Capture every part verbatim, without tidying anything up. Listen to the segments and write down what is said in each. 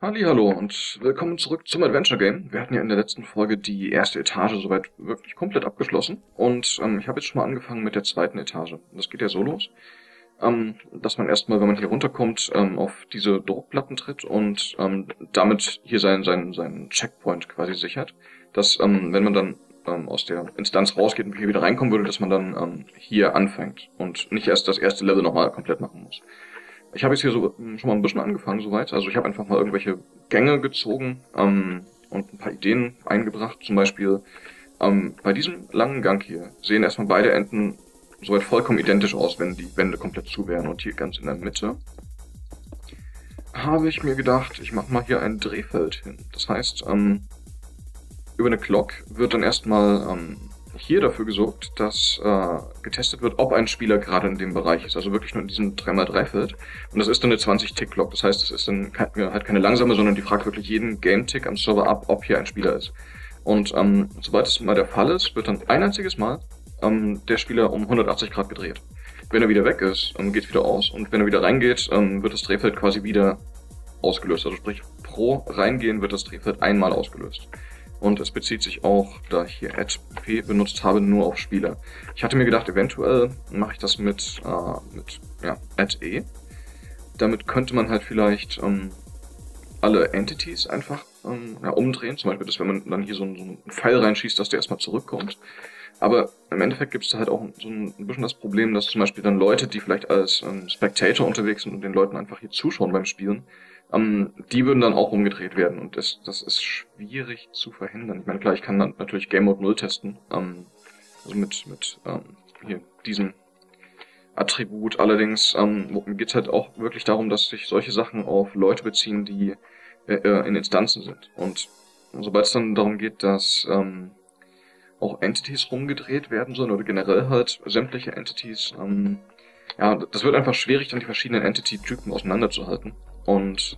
Hallihallo und willkommen zurück zum Adventure Game. Wir hatten ja in der letzten Folge die erste Etage soweit wirklich komplett abgeschlossen und ähm, ich habe jetzt schon mal angefangen mit der zweiten Etage. Das geht ja so los, ähm, dass man erstmal, wenn man hier runterkommt, ähm, auf diese Druckplatten tritt und ähm, damit hier seinen seinen seinen Checkpoint quasi sichert, dass ähm, wenn man dann ähm, aus der Instanz rausgeht und hier wieder reinkommen würde, dass man dann ähm, hier anfängt und nicht erst das erste Level nochmal komplett machen muss. Ich habe jetzt hier so schon mal ein bisschen angefangen soweit. Also ich habe einfach mal irgendwelche Gänge gezogen ähm, und ein paar Ideen eingebracht. Zum Beispiel ähm, bei diesem langen Gang hier sehen erstmal beide Enden soweit vollkommen identisch aus, wenn die Wände komplett zu wären. Und hier ganz in der Mitte habe ich mir gedacht, ich mache mal hier ein Drehfeld hin. Das heißt, ähm, über eine Clock wird dann erstmal ähm, hier dafür gesorgt, dass äh, getestet wird, ob ein Spieler gerade in dem Bereich ist. Also wirklich nur in diesem drei mal drei Feld. Und das ist dann eine zwanzig-Tick-Clock. Das heißt, es ist dann kein, halt keine langsame, sondern die fragt wirklich jeden Game-Tick am Server ab, ob hier ein Spieler ist. Und ähm, sobald es mal der Fall ist, wird dann ein einziges Mal ähm, der Spieler um hundertachtzig Grad gedreht. Wenn er wieder weg ist, ähm, geht es wieder aus. Und wenn er wieder reingeht, ähm, wird das Drehfeld quasi wieder ausgelöst. Also sprich, pro Reingehen wird das Drehfeld einmal ausgelöst. Und es bezieht sich auch, da ich hier add p benutzt habe, nur auf Spieler. Ich hatte mir gedacht, eventuell mache ich das mit, äh, mit ja, add e. Damit könnte man halt vielleicht ähm, alle Entities einfach ähm, ja, umdrehen. Zum Beispiel, dass wenn man dann hier so einen, so einen Pfeil reinschießt, dass der erstmal zurückkommt. Aber im Endeffekt gibt es da halt auch so ein, ein bisschen das Problem, dass zum Beispiel dann Leute, die vielleicht als ähm, Spectator unterwegs sind und den Leuten einfach hier zuschauen beim Spielen, Um, die würden dann auch umgedreht werden und das, das ist schwierig zu verhindern. Ich meine, klar, ich kann dann natürlich Game Mode null testen, um, also mit, mit um, hier diesem Attribut. Allerdings um, geht es halt auch wirklich darum, dass sich solche Sachen auf Leute beziehen, die äh, in Instanzen sind. Und sobald es dann darum geht, dass um, auch Entities rumgedreht werden sollen oder generell halt sämtliche Entities, um, ja, das wird einfach schwierig, dann die verschiedenen Entity-Typen auseinanderzuhalten. Und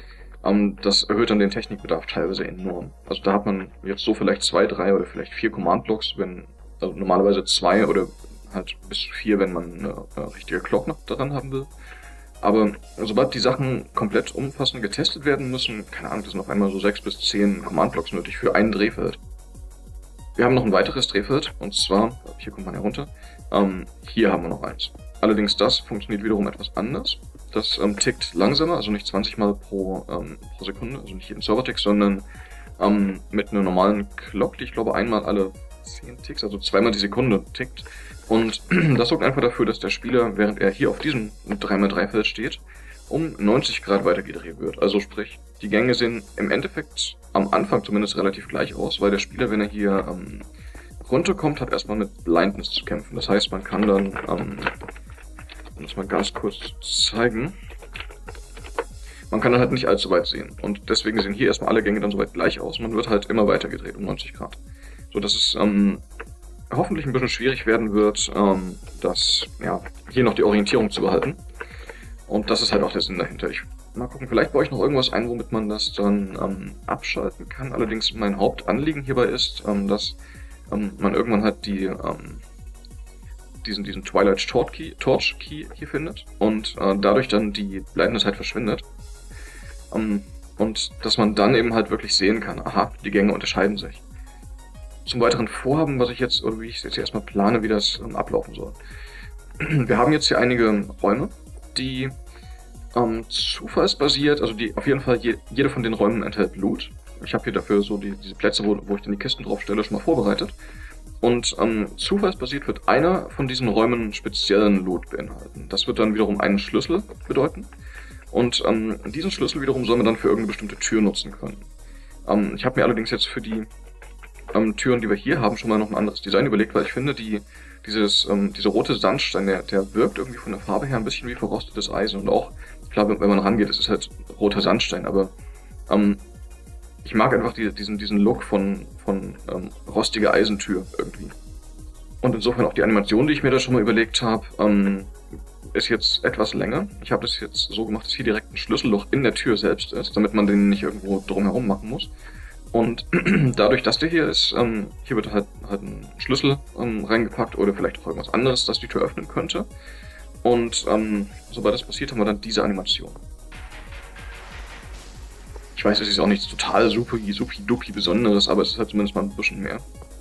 ähm, das erhöht dann den Technikbedarf teilweise enorm. Also da hat man jetzt so vielleicht zwei, drei oder vielleicht vier Command-Blocks, wenn also normalerweise zwei oder halt bis zu vier, wenn man eine, eine richtige Clock noch daran haben will. Aber sobald die Sachen komplett umfassend getestet werden müssen, keine Ahnung, das sind auf einmal so sechs bis zehn Command-Blocks nötig für ein Drehfeld. Wir haben noch ein weiteres Drehfeld, und zwar, hier kommt man herunter, ähm, hier haben wir noch eins. Allerdings das funktioniert wiederum etwas anders. Das ähm, tickt langsamer, also nicht zwanzig Mal pro, ähm, pro Sekunde, also nicht jeden Server-Tick, sondern ähm, mit einer normalen Clock, die ich glaube einmal alle zehn Ticks, also zweimal die Sekunde tickt. Und das sorgt einfach dafür, dass der Spieler, während er hier auf diesem drei mal drei Feld steht, um neunzig Grad weitergedreht wird. Also sprich, die Gänge sehen im Endeffekt am Anfang zumindest relativ gleich aus, weil der Spieler, wenn er hier ähm, runterkommt, hat erstmal mit Blindness zu kämpfen. Das heißt, man kann dann, ähm, um das mal ganz kurz zeigen, man kann dann halt nicht allzu weit sehen. Und deswegen sehen hier erstmal alle Gänge dann soweit gleich aus. Man wird halt immer weiter gedreht um neunzig Grad. So dass es ähm, hoffentlich ein bisschen schwierig werden wird, ähm, das, ja, hier noch die Orientierung zu behalten. Und das ist halt auch der Sinn dahinter. Ich mal gucken, vielleicht baue ich noch irgendwas ein, womit man das dann ähm, abschalten kann. Allerdings mein Hauptanliegen hierbei ist, ähm, dass ähm, man irgendwann halt die, ähm, diesen, diesen Twilight Torch Key, Torch Key hier findet und äh, dadurch dann die Blindness halt verschwindet. Ähm, und dass man dann eben halt wirklich sehen kann, aha, die Gänge unterscheiden sich. Zum weiteren Vorhaben, was ich jetzt, oder wie ich es jetzt erstmal plane, wie das ähm, ablaufen soll. Wir haben jetzt hier einige Räume, die ähm, zufallsbasiert, also die auf jeden Fall, je, jede von den Räumen enthält Loot. Ich habe hier dafür so die, diese Plätze, wo, wo ich dann die Kisten drauf stelle, schon mal vorbereitet. Und ähm, zufallsbasiert wird einer von diesen Räumen speziellen Loot beinhalten. Das wird dann wiederum einen Schlüssel bedeuten. Und ähm, diesen Schlüssel wiederum soll man dann für irgendeine bestimmte Tür nutzen können. Ähm, ich habe mir allerdings jetzt für die ähm, Türen, die wir hier haben, schon mal noch ein anderes Design überlegt, weil ich finde, die dieses ähm, dieser rote Sandstein, der, der wirkt irgendwie von der Farbe her ein bisschen wie verrostetes Eisen. Und auch, klar, wenn man rangeht, ist es halt roter Sandstein, aber ähm, ich mag einfach die, diesen, diesen Look von, von ähm, rostiger Eisentür irgendwie. Und insofern auch die Animation, die ich mir da schon mal überlegt habe, ähm, ist jetzt etwas länger. Ich habe das jetzt so gemacht, dass hier direkt ein Schlüsselloch in der Tür selbst ist, damit man den nicht irgendwo drumherum machen muss. Und dadurch, dass der hier ist, ähm, hier wird halt, halt ein Schlüssel ähm, reingepackt oder vielleicht auch irgendwas anderes, das die Tür öffnen könnte. Und ähm, sobald das passiert, haben wir dann diese Animation. Ich weiß, es ist auch nichts total super, supi dupi Besonderes, aber es ist halt zumindest mal ein bisschen mehr.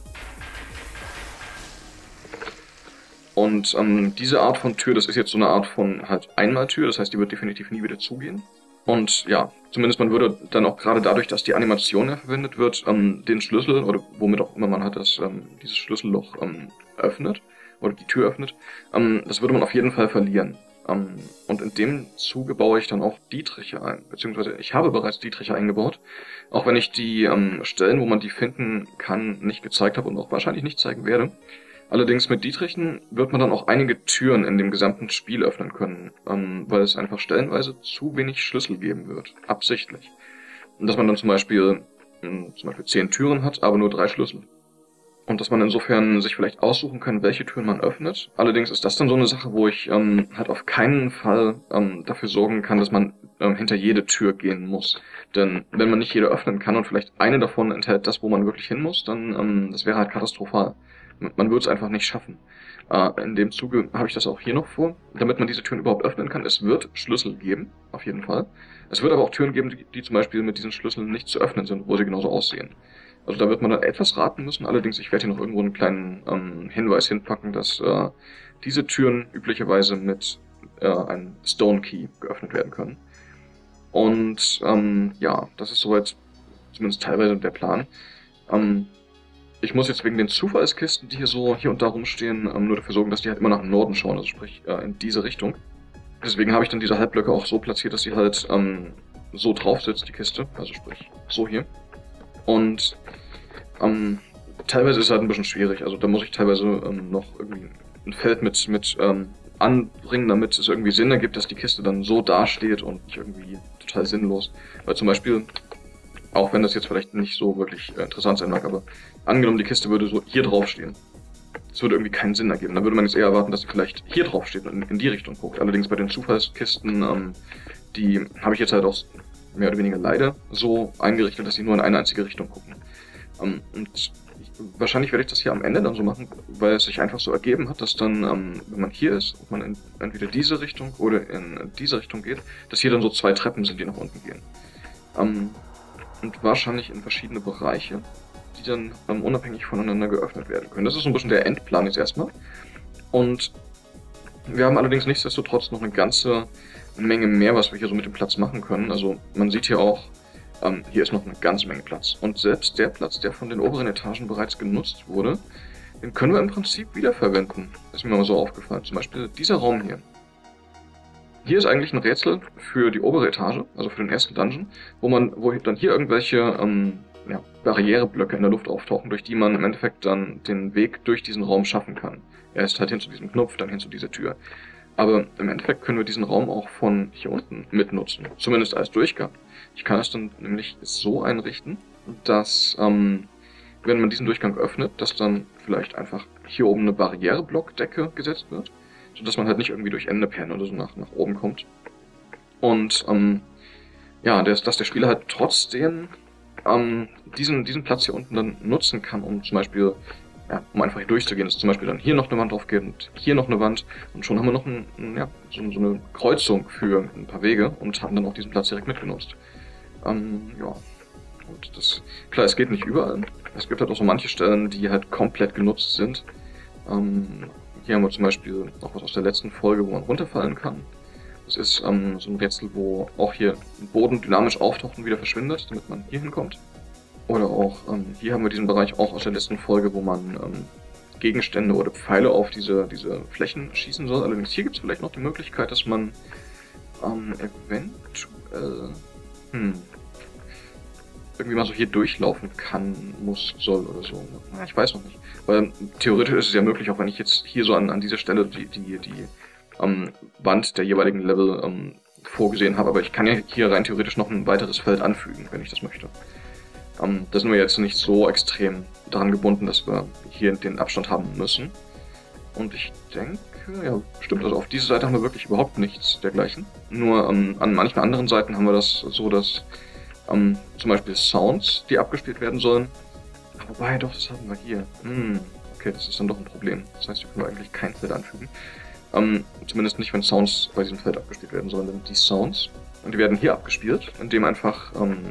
Und ähm, diese Art von Tür, das ist jetzt so eine Art von halt Einmaltür, das heißt, die wird definitiv nie wieder zugehen. Und ja, zumindest man würde dann auch gerade dadurch, dass die Animation ja verwendet wird, ähm, den Schlüssel, oder womit auch immer man halt das, ähm, dieses Schlüsselloch ähm, öffnet, oder die Tür öffnet, ähm, das würde man auf jeden Fall verlieren. Ähm, und in dem Zuge baue ich dann auch Dietriche ein, beziehungsweise ich habe bereits Dietriche eingebaut, auch wenn ich die ähm, Stellen, wo man die finden kann, nicht gezeigt habe und auch wahrscheinlich nicht zeigen werde. Allerdings mit Dietrichen wird man dann auch einige Türen in dem gesamten Spiel öffnen können, ähm, weil es einfach stellenweise zu wenig Schlüssel geben wird, absichtlich. Und dass man dann zum Beispiel, mh, zum Beispiel zehn Türen hat, aber nur drei Schlüssel. Und dass man insofern sich vielleicht aussuchen kann, welche Türen man öffnet. Allerdings ist das dann so eine Sache, wo ich ähm, halt auf keinen Fall ähm, dafür sorgen kann, dass man ähm, hinter jede Tür gehen muss. Denn wenn man nicht jede öffnen kann und vielleicht eine davon enthält das, wo man wirklich hin muss, dann ähm, das wäre halt katastrophal. Man würde es einfach nicht schaffen. Äh, in dem Zuge habe ich das auch hier noch vor, damit man diese Türen überhaupt öffnen kann. Es wird Schlüssel geben, auf jeden Fall. Es wird aber auch Türen geben, die, die zum Beispiel mit diesen Schlüsseln nicht zu öffnen sind, wo sie genauso aussehen. Also da wird man dann etwas raten müssen. Allerdings, ich werde hier noch irgendwo einen kleinen ähm, Hinweis hinpacken, dass äh, diese Türen üblicherweise mit äh, einem Stone Key geöffnet werden können. Und ähm, ja, das ist soweit zumindest teilweise der Plan. Ähm, Ich muss jetzt wegen den Zufallskisten, die hier so hier und da rumstehen, ähm, nur dafür sorgen, dass die halt immer nach Norden schauen, also sprich äh, in diese Richtung. Deswegen habe ich dann diese Halbblöcke auch so platziert, dass sie halt ähm, so drauf sitzt, die Kiste, also sprich so hier. Und ähm, teilweise ist es halt ein bisschen schwierig, also da muss ich teilweise ähm, noch irgendwie ein Feld mit, mit ähm, anbringen, damit es irgendwie Sinn ergibt, dass die Kiste dann so dasteht und nicht irgendwie total sinnlos. Weil zum Beispiel, auch wenn das jetzt vielleicht nicht so wirklich äh, interessant sein mag, aber angenommen, die Kiste würde so hier drauf stehen. Das würde irgendwie keinen Sinn ergeben. Dann würde man jetzt eher erwarten, dass sie vielleicht hier drauf steht und in, in die Richtung guckt. Allerdings bei den Zufallskisten, ähm, die habe ich jetzt halt auch mehr oder weniger leider so eingerichtet, dass sie nur in eine einzige Richtung gucken. Ähm, und ich, wahrscheinlich werde ich das hier am Ende dann so machen, weil es sich einfach so ergeben hat, dass dann, ähm, wenn man hier ist, ob man in entweder diese Richtung oder in diese Richtung geht, dass hier dann so zwei Treppen sind, die nach unten gehen. Ähm, und wahrscheinlich in verschiedene Bereiche, die dann ähm, unabhängig voneinander geöffnet werden können. Das ist so ein bisschen der Endplan jetzt erstmal. Und wir haben allerdings nichtsdestotrotz noch eine ganze Menge mehr, was wir hier so mit dem Platz machen können. Also man sieht hier auch, ähm, hier ist noch eine ganze Menge Platz. Und selbst der Platz, der von den oberen Etagen bereits genutzt wurde, den können wir im Prinzip wiederverwenden. Das ist mir mal so aufgefallen. Zum Beispiel dieser Raum hier. Hier ist eigentlich ein Rätsel für die obere Etage, also für den ersten Dungeon, wo man, wo dann hier irgendwelche ähm, ja, Barriereblöcke in der Luft auftauchen, durch die man im Endeffekt dann den Weg durch diesen Raum schaffen kann. Erst halt hin zu diesem Knopf, dann hin zu dieser Tür. Aber im Endeffekt können wir diesen Raum auch von hier unten mitnutzen, zumindest als Durchgang. Ich kann es dann nämlich so einrichten, dass, ähm, wenn man diesen Durchgang öffnet, dass dann vielleicht einfach hier oben eine Barriereblockdecke gesetzt wird, sodass man halt nicht irgendwie durch Enderperlen oder so nach, nach oben kommt. Und ähm, ja, dass, dass der Spieler halt trotzdem ähm, diesen, diesen Platz hier unten dann nutzen kann, um zum Beispiel, ja, um einfach hier durchzugehen, dass zum Beispiel dann hier noch eine Wand drauf geht und hier noch eine Wand und schon haben wir noch ein, ein, ja, so, so eine Kreuzung für ein paar Wege und haben dann auch diesen Platz direkt mitgenutzt. Ähm, ja, und das, klar, es geht nicht überall. Es gibt halt auch so manche Stellen, die halt komplett genutzt sind. Ähm, Hier haben wir zum Beispiel auch was aus der letzten Folge, wo man runterfallen kann. Das ist ähm, so ein Rätsel, wo auch hier ein Boden dynamisch auftaucht und wieder verschwindet, damit man hier hinkommt. Oder auch, ähm, hier haben wir diesen Bereich auch aus der letzten Folge, wo man ähm, Gegenstände oder Pfeile auf diese, diese Flächen schießen soll. Allerdings hier gibt es vielleicht noch die Möglichkeit, dass man ähm, eventuell hm, irgendwie mal so hier durchlaufen kann, muss, soll oder so. Na, ich weiß noch nicht. Weil theoretisch ist es ja möglich, auch wenn ich jetzt hier so an, an dieser Stelle die, die, die ähm, Wand der jeweiligen Level ähm, vorgesehen habe, aber ich kann ja hier rein theoretisch noch ein weiteres Feld anfügen, wenn ich das möchte. Ähm, da sind wir jetzt nicht so extrem daran gebunden, dass wir hier den Abstand haben müssen. Und ich denke, ja, stimmt, also auf dieser Seite haben wir wirklich überhaupt nichts dergleichen. Nur ähm, an manchen anderen Seiten haben wir das so, dass ähm, zum Beispiel Sounds, die abgespielt werden sollen. Wobei, doch, das haben wir hier. Hm, okay, das ist dann doch ein Problem. Das heißt, wir können eigentlich kein Feld anfügen. Ähm, zumindest nicht, wenn Sounds bei diesem Feld abgespielt werden sollen. Denn die Sounds, und die werden hier abgespielt, indem einfach ähm,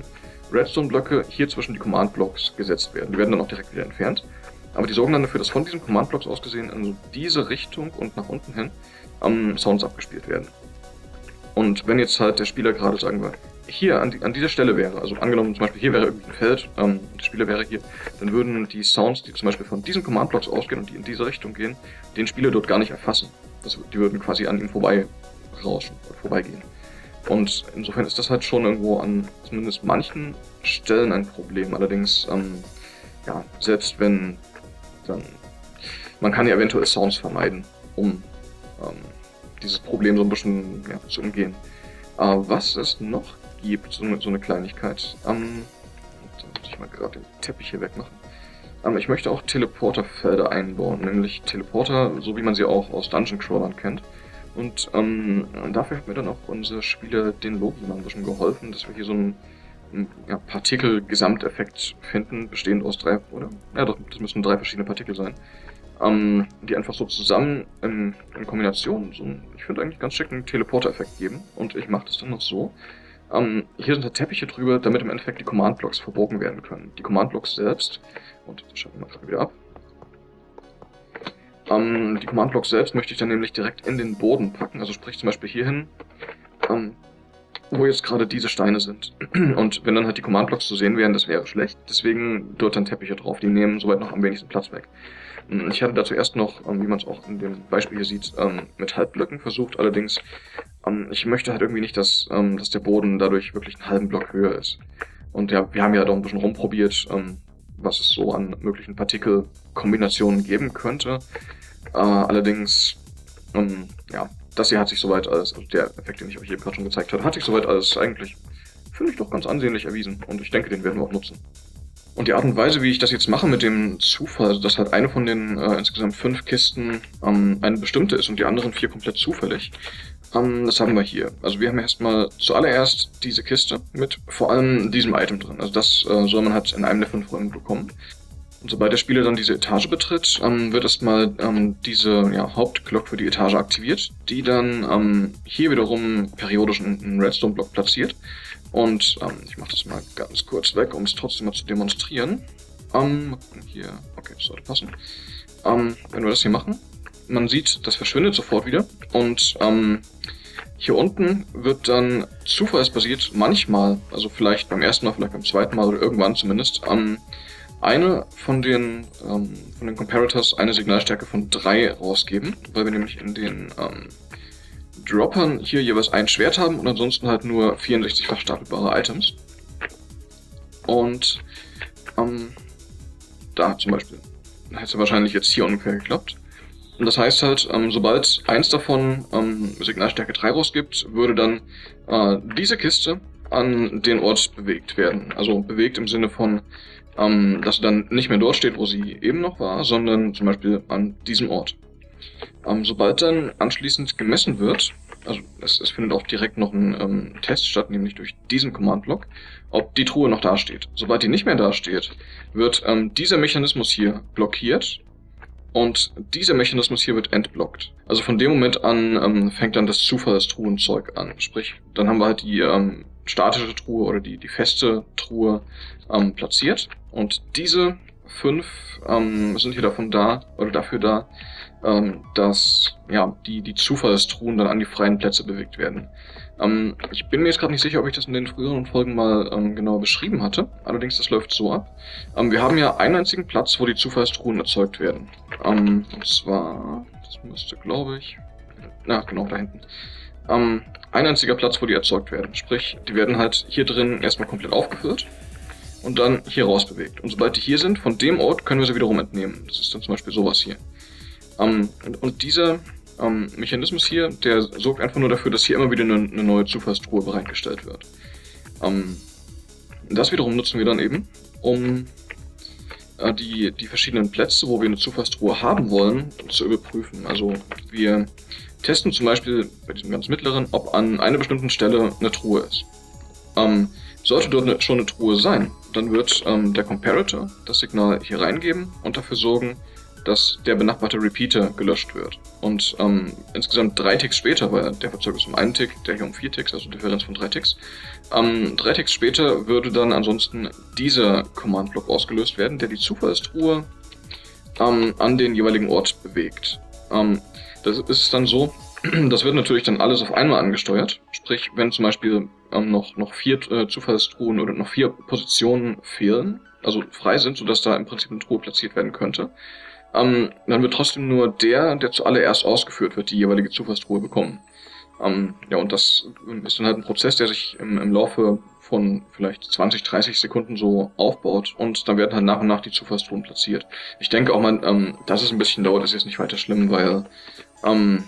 Redstone-Blöcke hier zwischen die Command-Blocks gesetzt werden. Die werden dann auch direkt wieder entfernt. Aber die sorgen dann dafür, dass von diesen Command-Blocks aus gesehen in so diese Richtung und nach unten hin ähm, Sounds abgespielt werden. Und wenn jetzt halt der Spieler gerade, sagen wir, hier an, die, an dieser Stelle wäre, also angenommen zum Beispiel hier wäre irgendwie ein Feld, ähm, und der Spieler wäre hier, dann würden die Sounds, die zum Beispiel von diesen Command-Blocks ausgehen und die in diese Richtung gehen, den Spieler dort gar nicht erfassen. Das, die würden quasi an ihm vorbei rauschen, vorbeigehen. Und insofern ist das halt schon irgendwo an zumindest manchen Stellen ein Problem. Allerdings, ähm, ja, selbst wenn dann, man kann ja eventuell Sounds vermeiden, um ähm, dieses Problem so ein bisschen ja, zu umgehen. Äh, was es noch gibt, so eine, so eine Kleinigkeit, ähm, da muss ich mal gerade den Teppich hier wegmachen. Ähm, ich möchte auch Teleporterfelder einbauen, nämlich Teleporter, so wie man sie auch aus Dungeon Crawlern kennt. Und ähm, dafür hat mir dann auch unser Spieler den Logi mal ein bisschen geholfen, dass wir hier so einen, einen ja, Partikel-Gesamteffekt finden, bestehend aus drei, oder? Ja doch, das müssen drei verschiedene Partikel sein. Ähm, die einfach so zusammen in, in Kombination so einen, ich finde eigentlich ganz schicken Teleporter-Effekt geben. Und ich mache das dann noch so. Ähm, hier sind halt Teppiche drüber, damit im Endeffekt die Command-Blocks verbogen werden können. Die Command-Blocks selbst, und das schauen wir mal gerade wieder ab. Ähm, die Command-Blocks selbst möchte ich dann nämlich direkt in den Boden packen, also sprich zum Beispiel hierhin, ähm, wo jetzt gerade diese Steine sind. Und wenn dann halt die Command-Blocks zu sehen wären, das wäre schlecht, deswegen dort dann Teppiche drauf, die nehmen soweit noch am wenigsten Platz weg. Ich hatte dazu erst noch, ähm, wie man es auch in dem Beispiel hier sieht, ähm, mit Halbblöcken versucht, allerdings, ähm, ich möchte halt irgendwie nicht, dass, ähm, dass der Boden dadurch wirklich einen halben Block höher ist. Und ja, wir haben ja doch ein bisschen rumprobiert, ähm, was es so an möglichen Partikelkombinationen geben könnte. Äh, allerdings, ähm, ja, das hier hat sich soweit alles, also der Effekt, den ich euch eben gerade schon gezeigt habe, hat sich soweit alles eigentlich, finde ich, doch ganz ansehnlich erwiesen. Und ich denke, den werden wir auch nutzen. Und die Art und Weise, wie ich das jetzt mache mit dem Zufall, also dass halt eine von den äh, insgesamt fünf Kisten ähm, eine bestimmte ist und die anderen vier komplett zufällig, ähm, das haben wir hier. Also wir haben erstmal zuallererst diese Kiste mit vor allem diesem Item drin. Also das äh, soll man halt in einem der fünf Räume bekommen. Und sobald der Spieler dann diese Etage betritt, ähm, wird erstmal ähm, diese ja, Hauptglock für die Etage aktiviert, die dann ähm, hier wiederum periodisch einen Redstone-Block platziert. Und ähm, ich mache das mal ganz kurz weg, um es trotzdem mal zu demonstrieren. Ähm, hier, okay, das sollte passen. Ähm, wenn wir das hier machen, man sieht, das verschwindet sofort wieder. Und ähm, hier unten wird dann zufallsbasiert manchmal, also vielleicht beim ersten Mal, vielleicht beim zweiten Mal oder irgendwann zumindest, ähm, eine von den, ähm, von den Comparators eine Signalstärke von drei rausgeben, weil wir nämlich in den ähm, Droppern hier jeweils ein Schwert haben und ansonsten halt nur vierundsechzig-fach stapelbare Items. Und ähm, da zum Beispiel hätte es wahrscheinlich jetzt hier ungefähr geklappt. Und das heißt halt, ähm, sobald eins davon ähm, Signalstärke drei rausgibt, würde dann äh, diese Kiste an den Ort bewegt werden. Also bewegt im Sinne von, ähm, dass sie dann nicht mehr dort steht, wo sie eben noch war, sondern zum Beispiel an diesem Ort. Ähm, sobald dann anschließend gemessen wird, also es, es findet auch direkt noch ein ähm, Test statt, nämlich durch diesen Command-Block, ob die Truhe noch dasteht. Sobald die nicht mehr dasteht, wird ähm, dieser Mechanismus hier blockiert und dieser Mechanismus hier wird entblockt. Also von dem Moment an ähm, fängt dann das Zufallstruhenzeug an. Sprich, dann haben wir halt die ähm, statische Truhe oder die, die feste Truhe ähm, platziert und diese fünf ähm, sind hier davon da oder dafür da, ähm, dass ja die die Zufallstruhen dann an die freien Plätze bewegt werden. Ähm, ich bin mir jetzt gerade nicht sicher, ob ich das in den früheren Folgen mal ähm, genau beschrieben hatte. Allerdings, das läuft so ab. Ähm, wir haben ja einen einzigen Platz, wo die Zufallstruhen erzeugt werden. Ähm, und zwar, das müsste, glaube ich, na genau da hinten. Ähm, ein einziger Platz, wo die erzeugt werden. Sprich, die werden halt hier drin erstmal komplett aufgefüllt und dann hier raus bewegt. Und sobald die hier sind, von dem Ort können wir sie wiederum entnehmen. Das ist dann zum Beispiel sowas hier. Ähm, und, und dieser ähm, Mechanismus hier, der sorgt einfach nur dafür, dass hier immer wieder eine, eine neue Zufallstruhe bereitgestellt wird. Ähm, das wiederum nutzen wir dann eben, um äh, die, die verschiedenen Plätze, wo wir eine Zufallstruhe haben wollen, zu überprüfen. Also wir testen zum Beispiel bei diesem ganz mittleren, ob an einer bestimmten Stelle eine Truhe ist. Ähm, sollte dort eine, schon eine Truhe sein, dann wird ähm, der Comparator das Signal hier reingeben und dafür sorgen, dass der benachbarte Repeater gelöscht wird. Und ähm, insgesamt drei Ticks später, weil der Verzögerung ist um einen Tick, der hier um vier Ticks, also Differenz von drei Ticks. Ähm, drei Ticks später würde dann ansonsten dieser Command-Block ausgelöst werden, der die Zufallstruhe ähm, an den jeweiligen Ort bewegt. Ähm, das ist dann so, das wird natürlich dann alles auf einmal angesteuert. Sprich, wenn zum Beispiel ähm, noch, noch vier äh, Zufallstruhen oder noch vier Positionen fehlen, also frei sind, sodass da im Prinzip eine Truhe platziert werden könnte, ähm, dann wird trotzdem nur der, der zuallererst ausgeführt wird, die jeweilige Zufallstruhe bekommen. Ähm, ja, und das ist dann halt ein Prozess, der sich im, im Laufe von vielleicht zwanzig, dreißig Sekunden so aufbaut und dann werden halt nach und nach die Zufallstruhen platziert. Ich denke auch mal, ähm, dass es ein bisschen dauert, ist jetzt nicht weiter schlimm, weil ähm,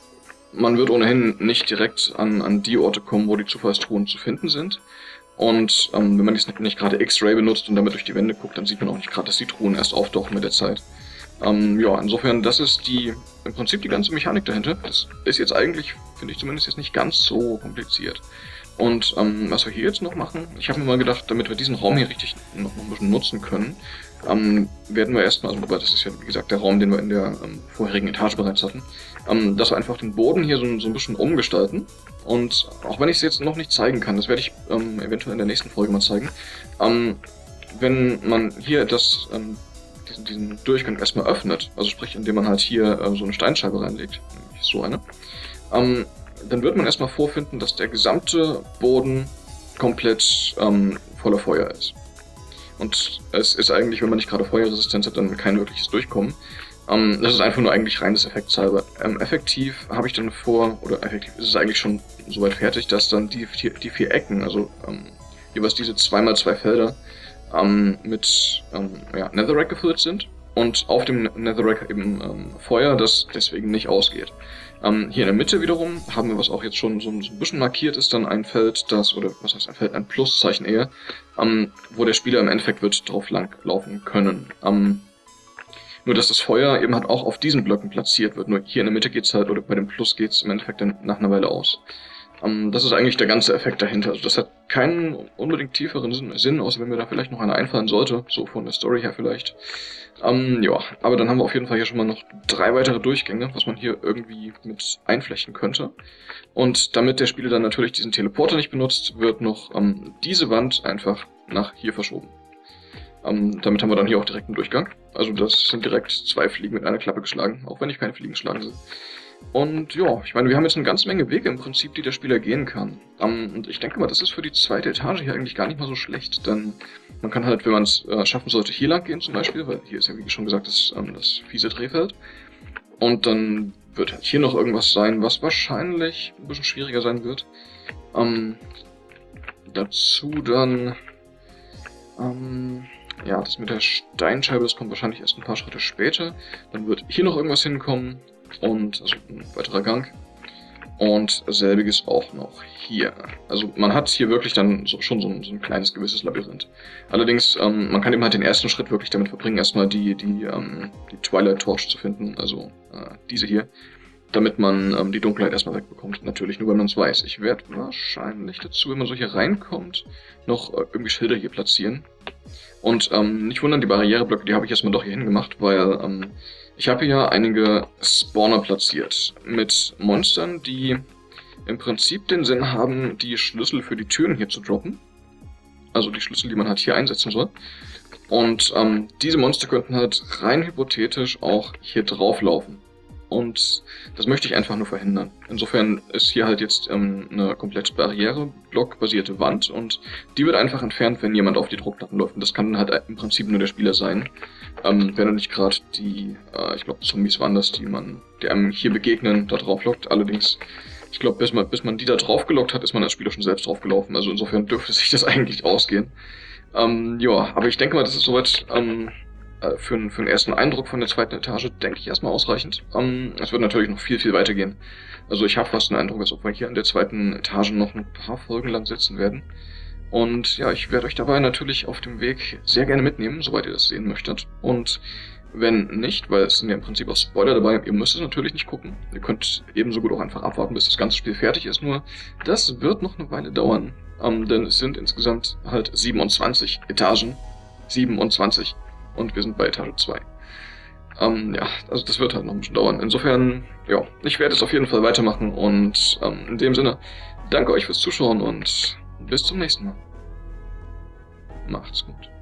man wird ohnehin nicht direkt an, an die Orte kommen, wo die Zufallstruhen zu finden sind. Und ähm, wenn man jetzt nicht, nicht gerade X-Ray benutzt und damit durch die Wände guckt, dann sieht man auch nicht gerade, dass die Truhen erst auftauchen mit der Zeit. Ähm, ja, insofern, das ist die im Prinzip die ganze Mechanik dahinter. Das ist jetzt eigentlich, finde ich zumindest, jetzt nicht ganz so kompliziert. Und ähm, was wir hier jetzt noch machen, ich habe mir mal gedacht, damit wir diesen Raum hier richtig noch, noch ein bisschen nutzen können, ähm, werden wir erstmal, also das ist ja wie gesagt der Raum, den wir in der ähm, vorherigen Etage bereits hatten, ähm, dass wir einfach den Boden hier so, so ein bisschen umgestalten. Und auch wenn ich es jetzt noch nicht zeigen kann, das werde ich ähm, eventuell in der nächsten Folge mal zeigen, ähm, wenn man hier das, ähm, diesen, diesen Durchgang erstmal öffnet, also sprich indem man halt hier äh, so eine Steinscheibe reinlegt, nämlich so eine, ähm, dann wird man erstmal vorfinden, dass der gesamte Boden komplett ähm, voller Feuer ist. Und es ist eigentlich, wenn man nicht gerade Feuerresistenz hat, dann kein wirkliches Durchkommen. Ähm, das ist einfach nur eigentlich reines Effektshalber. Ähm, effektiv habe ich dann vor, oder effektiv ist es eigentlich schon soweit fertig, dass dann die, die, die vier Ecken, also ähm, jeweils diese zwei mal zwei Felder, ähm, mit ähm, ja, Netherrack gefüllt sind. Und auf dem Netherrack eben ähm, Feuer, das deswegen nicht ausgeht. Ähm, hier in der Mitte wiederum haben wir, was auch jetzt schon so, so ein bisschen markiert ist, dann ein Feld, das, oder was heißt ein Feld, ein Pluszeichen eher, ähm, wo der Spieler im Endeffekt wird drauf lang laufen können. Ähm, nur dass das Feuer eben halt auch auf diesen Blöcken platziert wird. Nur hier in der Mitte geht's halt, oder bei dem Plus geht's im Endeffekt dann nach einer Weile aus. Ähm, das ist eigentlich der ganze Effekt dahinter. Also das hat keinen unbedingt tieferen Sinn, außer wenn mir da vielleicht noch einer einfallen sollte, so von der Story her vielleicht. Ähm, ja, aber dann haben wir auf jeden Fall hier schon mal noch drei weitere Durchgänge, was man hier irgendwie mit einflechten könnte. Und damit der Spieler dann natürlich diesen Teleporter nicht benutzt, wird noch ähm, diese Wand einfach nach hier verschoben. Ähm, damit haben wir dann hier auch direkt einen Durchgang. Also das sind direkt zwei Fliegen mit einer Klappe geschlagen, auch wenn ich keine Fliegen geschlagen sind. Und ja, ich meine, wir haben jetzt eine ganze Menge Wege im Prinzip, die der Spieler gehen kann. Um, und ich denke mal, das ist für die zweite Etage hier eigentlich gar nicht mal so schlecht, denn man kann halt, wenn man es äh, schaffen sollte, hier lang gehen zum Beispiel, weil hier ist ja wie schon gesagt das, ähm, das fiese Drehfeld. Und dann wird halt hier noch irgendwas sein, was wahrscheinlich ein bisschen schwieriger sein wird. Um, dazu dann, ähm, ja, das mit der Steinscheibe, das kommt wahrscheinlich erst ein paar Schritte später. Dann wird hier noch irgendwas hinkommen. Und also ein weiterer Gang. Und selbiges auch noch hier. Also man hat hier wirklich dann so, schon so ein, so ein kleines gewisses Labyrinth. Allerdings, ähm, man kann eben halt den ersten Schritt wirklich damit verbringen, erstmal die, die, ähm, die Twilight Torch zu finden, also äh, diese hier, damit man ähm, die Dunkelheit erstmal wegbekommt. Natürlich nur, wenn man es weiß. Ich werde wahrscheinlich dazu, wenn man so hier reinkommt, noch äh, irgendwie Schilder hier platzieren. Und ähm, nicht wundern, die Barriereblöcke, die habe ich erstmal doch hier hingemacht, weil ähm, ich habe hier einige Spawner platziert mit Monstern, die im Prinzip den Sinn haben, die Schlüssel für die Türen hier zu droppen. Also die Schlüssel, die man halt hier einsetzen soll. Und ähm, diese Monster könnten halt rein hypothetisch auch hier drauf laufen. Und das möchte ich einfach nur verhindern. Insofern ist hier halt jetzt ähm, eine komplett Barriereblock-basierte Wand und die wird einfach entfernt, wenn jemand auf die Druckplatten läuft. Und das kann halt im Prinzip nur der Spieler sein. Ähm, wenn er nicht gerade die, äh, ich glaube Zombies waren das, die man, die einem hier begegnen, da drauf lockt. Allerdings, ich glaube, bis man, bis man die da drauf gelockt hat, ist man als Spieler schon selbst drauf gelaufen. Also insofern dürfte sich das eigentlich ausgehen. Ähm, ja, aber ich denke mal, das ist soweit ähm, für, für einen ersten Eindruck von der zweiten Etage, denke ich, erstmal ausreichend. Ähm, es wird natürlich noch viel, viel weitergehen. Also ich habe fast den Eindruck, als ob wir hier an der zweiten Etage noch ein paar Folgen lang sitzen werden. Und ja, ich werde euch dabei natürlich auf dem Weg sehr gerne mitnehmen, soweit ihr das sehen möchtet. Und wenn nicht, weil es sind ja im Prinzip auch Spoiler dabei, ihr müsst es natürlich nicht gucken. Ihr könnt ebenso gut auch einfach abwarten, bis das ganze Spiel fertig ist. Nur, das wird noch eine Weile dauern. Ähm, denn es sind insgesamt halt siebenundzwanzig Etagen. siebenundzwanzig. Und wir sind bei Etage zwei. Ähm, ja, also das wird halt noch ein bisschen dauern. Insofern, ja, ich werde es auf jeden Fall weitermachen und ähm, in dem Sinne, danke euch fürs Zuschauen und bis zum nächsten Mal. Macht's gut.